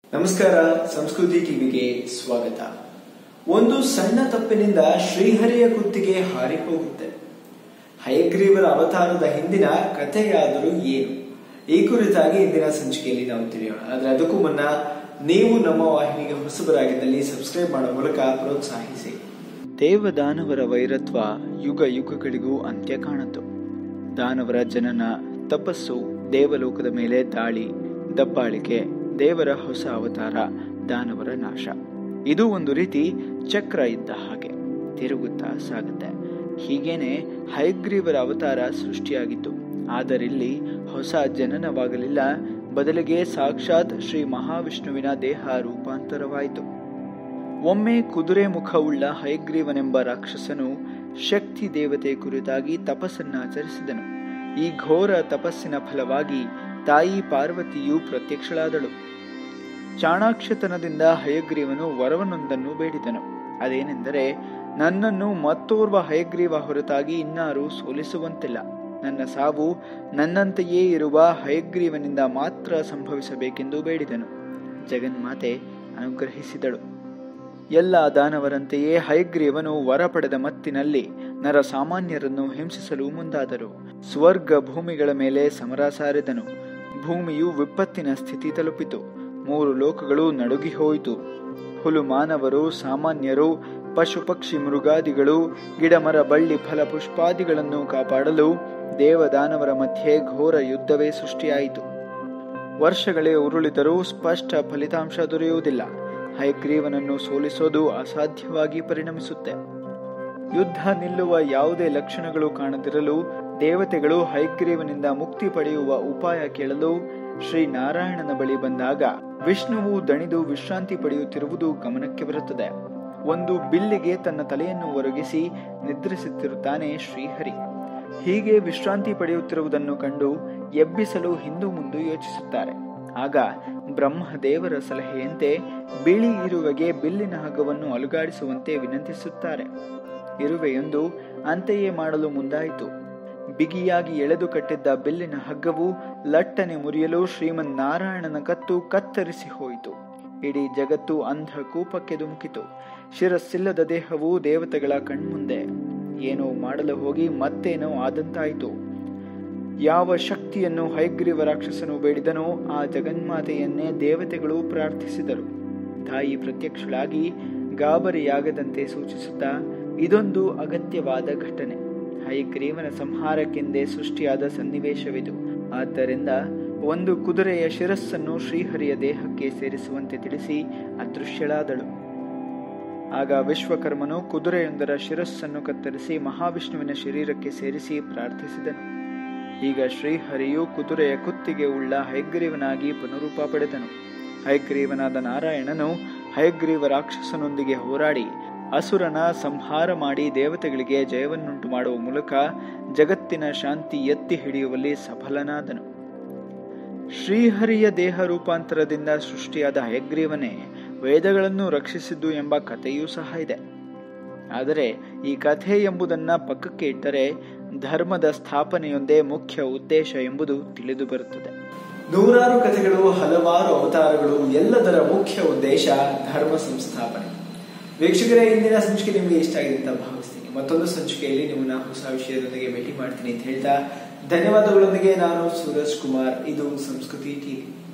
ನಮಸ್ಕಾರ, ಸಂಸ್ಕೃತಿ ಟಿವಿಗೆ ಸ್ವಾಗತ. ಒಂದು ಸಣ್ಣ ತಪ್ಪಿನಿಂದ ಶ್ರೀಹರಿಯ ಕುತ್ತಿಗೆ ಹಾರಿ ಹೋಗುತ್ತೆ. ಹಯಗ್ರೀವರ ಅವತಾರದ ಹಿಂದಿನ ಕಥೆಯಾದರೂ ಏನು? ಈ ಕುರಿತಾಗಿ ಇಂದಿನ ಸಂಚಿಕೆಯಲ್ಲಿ ನಾವು ತಿಳಿಯೋಣ. ಆದ್ರೆ ಅದಕ್ಕೂ ಮುನ್ನ ನೀವು ನಮ್ಮ ವಾಹಿನಿಗೆ ಹೊಸಬರಾಗಿದ್ದಲ್ಲಿ ಸಬ್ಸ್ಕ್ರೈಬ್ ಮಾಡೋ ಮೂಲಕ ಪ್ರೋತ್ಸಾಹಿಸಿ. ದೇವದಾನವರ ವೈರತ್ವ ಯುಗ ಯುಗಗಳಿಗೂ ಅಂತ್ಯ ಕಾಣುತ್ತು. ದಾನವರ ಜನನ, ತಪಸ್ಸು, ದೇವಲೋಕದ ಮೇಲೆ ದಾಳಿ, ದಬ್ಬಾಳಿಕೆ, ದೇವರ ಹೊಸ ಅವತಾರ, ದಾನವರ ನಾಶ. ಇದು ಒಂದು ರೀತಿ ಚಕ್ರ ಇದ್ದ ಹಾಗೆ ತಿರುಗುತ್ತಾ ಸಾಗುತ್ತೆ. ಹೀಗೇನೆ ಹಯಗ್ರೀವರ ಅವತಾರ ಸೃಷ್ಟಿಯಾಗಿತ್ತು. ಆದರಿಲ್ಲಿ ಹೊಸ ಜನನವಾಗಲಿಲ್ಲ, ಬದಲಿಗೆ ಸಾಕ್ಷಾತ್ ಶ್ರೀ ಮಹಾವಿಷ್ಣುವಿನ ದೇಹ ರೂಪಾಂತರವಾಯಿತು. ಒಮ್ಮೆ ಕುದುರೆ ಮುಖವುಳ್ಳ ಹಯಗ್ರೀವನೆಂಬ ರಾಕ್ಷಸನು ಶಕ್ತಿ ದೇವತೆ ಕುರಿತಾಗಿ ತಪಸ್ಸನ್ನಾಚರಿಸಿದನು. ಈ ಘೋರ ತಪಸ್ಸಿನ ಫಲವಾಗಿ ತಾಯಿ ಪಾರ್ವತಿಯು ಪ್ರತ್ಯಕ್ಷಳಾದಳು. ಚಾಣಾಕ್ಷತನದಿಂದ ಹಯಗ್ರೀವನು ವರವನ್ನೊಂದನ್ನು ಬೇಡಿದನು. ಅದೇನೆಂದರೆ, ನನ್ನನ್ನು ಮತ್ತೋರ್ವ ಹಯಗ್ರೀವ ಹೊರತಾಗಿ ಇನ್ನಾರೂ ಸೋಲಿಸುವಂತಿಲ್ಲ. ನನ್ನ ಸಾವು ನನ್ನಂತೆಯೇ ಇರುವ ಹಯಗ್ರೀವನಿಂದ ಮಾತ್ರ ಸಂಭವಿಸಬೇಕೆಂದು ಬೇಡಿದನು. ಜಗನ್ಮಾತೆ ಅನುಗ್ರಹಿಸಿದಳು. ಎಲ್ಲ ದಾನವರಂತೆಯೇ ಹಯಗ್ರೀವನು ವರ ಪಡೆದ ಮತ್ತಿನಲ್ಲಿ ನರ ಸಾಮಾನ್ಯರನ್ನು ಹಿಂಸಿಸಲು ಮುಂದಾದರು. ಸ್ವರ್ಗ ಭೂಮಿಗಳ ಮೇಲೆ ಸಮರ ಸಾರಿದನು. ಭೂಮಿಯು ವಿಪತ್ತಿನ ಸ್ಥಿತಿ ತಲುಪಿತು. 3 ಲೋಕಗಳು ನಡುಗಿ ಹೋಯಿತು. ಹುಲು ಮಾನವರು, ಸಾಮಾನ್ಯರು, ಪಶು ಪಕ್ಷಿ ಮೃಗಾದಿಗಳು, ಗಿಡಮರ ಬಳ್ಳಿ ಫಲ ಪುಷ್ಪಾದಿಗಳನ್ನು ಕಾಪಾಡಲು ದೇವದಾನವರ ಮಧ್ಯೆ ಘೋರ ಯುದ್ಧವೇ ಸೃಷ್ಟಿಯಾಯಿತು. ವರ್ಷಗಳೇ ಉರುಳಿದರೂ ಸ್ಪಷ್ಟ ಫಲಿತಾಂಶ ದೊರೆಯುವುದಿಲ್ಲ. ಹಯಗ್ರೀವನನ್ನು ಸೋಲಿಸೋದು ಅಸಾಧ್ಯವಾಗಿ ಪರಿಣಮಿಸುತ್ತೆ. ಯುದ್ಧ ನಿಲ್ಲುವ ಯಾವುದೇ ಲಕ್ಷಣಗಳು ಕಾಣದಿರಲು ದೇವತೆಗಳು ಹಯಗ್ರೀವನಿಂದ ಮುಕ್ತಿ ಪಡೆಯುವ ಉಪಾಯ ಕೇಳಲು ಶ್ರೀನಾರಾಯಣನ ಬಳಿ ಬಂದಾಗ ವಿಷ್ಣುವು ದಣಿದು ವಿಶ್ರಾಂತಿ ಪಡೆಯುತ್ತಿರುವುದು ಗಮನಕ್ಕೆ ಬರುತ್ತದೆ. ಒಂದು ಬಿಲ್ಲಿಗೆ ತನ್ನ ತಲೆಯನ್ನು ಒರಗಿಸಿ ನಿದ್ರಿಸುತ್ತಿರುತ್ತಾನೆ ಶ್ರೀಹರಿ. ಹೀಗೆ ವಿಶ್ರಾಂತಿ ಪಡೆಯುತ್ತಿರುವುದನ್ನು ಕಂಡು ಎಬ್ಬಿಸಲು ಹಿಂದು ಮುಂದು ಯೋಚಿಸುತ್ತಾರೆ. ಆಗ ಬ್ರಹ್ಮದೇವರ ಸಲಹೆಯಂತೆ ಬಿಳಿ ಇರುವೆಗೆ ಬಿಲ್ಲಿನ ಹಗ್ಗವನ್ನು ಅಲುಗಾಡಿಸುವಂತೆ ವಿನಂತಿಸುತ್ತಾರೆ. ಇರುವೆಯೊಂದು ಅಂತೆಯೇ ಮಾಡಲು ಮುಂದಾಯಿತು. ಬಿಗಿಯಾಗಿ ಎಳೆದು ಕಟ್ಟಿದ್ದ ಬಿಲ್ಲಿನ ಹಗ್ಗವು ಲಟ್ಟನೆ ಮುರಿಯಲು ಶ್ರೀಮನ್ನಾರಾಯಣನ ಕತ್ತು ಕತ್ತರಿಸಿ ಹೋಯಿತು. ಇಡೀ ಜಗತ್ತು ಅಂಧಕೂಪಕ್ಕೆ ಧುಮುಕಿತು. ಶಿರಸ್ಸಿಲ್ಲದ ದೇಹವು ದೇವತೆಗಳ ಕಣ್ಮುಂದೆ. ಏನೋ ಮಾಡಲು ಹೋಗಿ ಮತ್ತೇನೋ ಆದಂತಾಯಿತು. ಯಾವ ಶಕ್ತಿಯನ್ನು ಹಯಗ್ರೀವ ರಾಕ್ಷಸನು ಬೇಡಿದನೋ ಆ ಜಗನ್ಮಾತೆಯನ್ನೇ ದೇವತೆಗಳು ಪ್ರಾರ್ಥಿಸಿದರು. ತಾಯಿ ಪ್ರತ್ಯಕ್ಷಳಾಗಿ ಗಾಬರಿಯಾಗದಂತೆ ಸೂಚಿಸುತ್ತಾ, ಇದೊಂದು ಅಗತ್ಯವಾದ ಘಟನೆ. ಹಯಗ್ರೀವನ ಸಂಹಾರಕ್ಕೆಂದೇ ಸೃಷ್ಟಿಯಾದ ಸನ್ನಿವೇಶವಿದು. ಆದ್ದರಿಂದ ಒಂದು ಕುದುರೆಯ ಶಿರಸ್ಸನ್ನು ಶ್ರೀಹರಿಯ ದೇಹಕ್ಕೆ ಸೇರಿಸುವಂತೆ ತಿಳಿಸಿ ಅದೃಶ್ಯಳಾದಳು. ಆಗ ವಿಶ್ವಕರ್ಮನು ಕುದುರೆಯೊಂದರ ಶಿರಸ್ಸನ್ನು ಕತ್ತರಿಸಿ ಮಹಾವಿಷ್ಣುವಿನ ಶರೀರಕ್ಕೆ ಸೇರಿಸಿ ಪ್ರಾರ್ಥಿಸಿದನು. ಈಗ ಶ್ರೀಹರಿಯು ಕುದುರೆಯ ಕುತ್ತಿಗೆ ಉಳ್ಳ ಹಯಗ್ರೀವನಾಗಿ ಪುನರೂಪ ಪಡೆದನು. ಹಯಗ್ರೀವನಾದ ನಾರಾಯಣನು ಹಯಗ್ರೀವ ರಾಕ್ಷಸನೊಂದಿಗೆ ಹೋರಾಡಿ ಅಸುರನ ಸಂಹಾರ ಮಾಡಿ ದೇವತೆಗಳಿಗೆ ಜಯವನ್ನುಂಟು ಮಾಡುವ ಮೂಲಕ ಜಗತ್ತಿನ ಶಾಂತಿ ಎತ್ತಿ ಹಿಡಿಯುವಲ್ಲಿ ಸಫಲನಾದನು. ಶ್ರೀಹರಿಯ ದೇಹ ರೂಪಾಂತರದಿಂದ ಸೃಷ್ಟಿಯಾದ ಹಯಗ್ರೀವನೇ ವೇದಗಳನ್ನು ರಕ್ಷಿಸಿದ್ದು ಎಂಬ ಕಥೆಯೂ ಸಹ ಇದೆ. ಆದರೆ ಈ ಕಥೆ ಎಂಬುದನ್ನ ಪಕ್ಕಕ್ಕೆ ಇಟ್ಟರೆ ಧರ್ಮದ ಸ್ಥಾಪನೆಯೊಂದೇ ಮುಖ್ಯ ಉದ್ದೇಶ ಎಂಬುದು ತಿಳಿದು ಬರುತ್ತದೆ. ನೂರಾರು ಕಥೆಗಳು, ಹಲವಾರು ಅವತಾರಗಳು, ಎಲ್ಲದರ ಮುಖ್ಯ ಉದ್ದೇಶ ಧರ್ಮ ಸಂಸ್ಥಾಪನೆ. ವೀಕ್ಷಕರೇ, ಇಂದಿನ ಸಂಚಿಕೆ ನಿಮಗೆ ಇಷ್ಟ ಆಗಿದೆ ಅಂತ ಭಾವಿಸ್ತೀನಿ. ಮತ್ತೊಂದು ಸಂಚಿಕೆಯಲ್ಲಿ ನಿಮ್ಮನ್ನ ಹೊಸ ವಿಷಯದೊಂದಿಗೆ ಭೇಟಿ ಮಾಡ್ತೀನಿ ಅಂತ ಹೇಳ್ತಾ ಧನ್ಯವಾದಗಳೊಂದಿಗೆ ನಾನು ಸೂರಜ್ ಕುಮಾರ್. ಇದು ಸಂಸ್ಕೃತಿ ಟಿವಿ.